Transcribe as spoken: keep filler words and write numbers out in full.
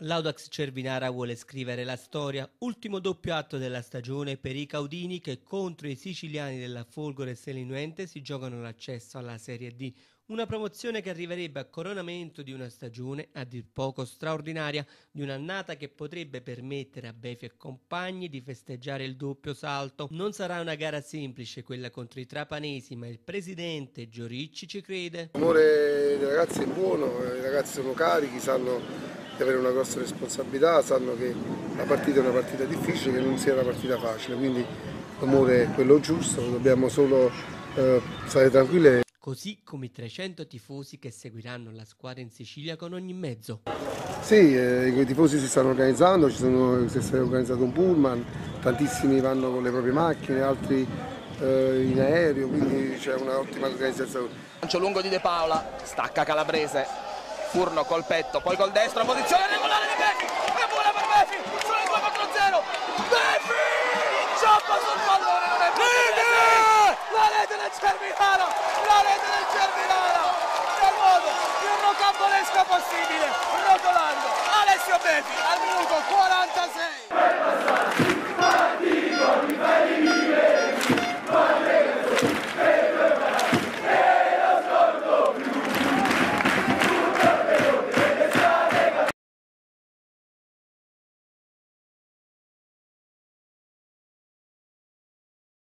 L'Audax Cervinara vuole scrivere la storia, ultimo doppio atto della stagione per i caudini che contro i siciliani della Folgore Selinuente si giocano l'accesso alla Serie D, una promozione che arriverebbe a coronamento di una stagione a dir poco straordinaria, di un'annata che potrebbe permettere a Befi e compagni di festeggiare il doppio salto. Non sarà una gara semplice quella contro i trapanesi, ma il presidente Gioricci ci crede. L'amore dei ragazzi è buono, i ragazzi sono carichi, sanno di avere una grossa responsabilità, sanno che la partita è una partita difficile, che non sia una partita facile, quindi l'amore è quello giusto, dobbiamo solo eh, stare tranquilli. Così come i trecento tifosi che seguiranno la squadra in Sicilia con ogni mezzo. Sì, eh, i tifosi si stanno organizzando, ci sono, si è organizzato un pullman, tantissimi vanno con le proprie macchine, altri eh, in aereo, quindi c'è un'ottima organizzazione. Lancio lungo di De Paola, stacca Calabrese, Furno col petto, poi col destro, posizione regolare di Befi, è buona per Befi, sono il due contro zero, Befi, inciampa sul pallone, non è possibile, la rete del Cervinara, la rete del Cervinara, nel modo più rocambolesco possibile, rotolando Alessio Befi al minuto quarantasei.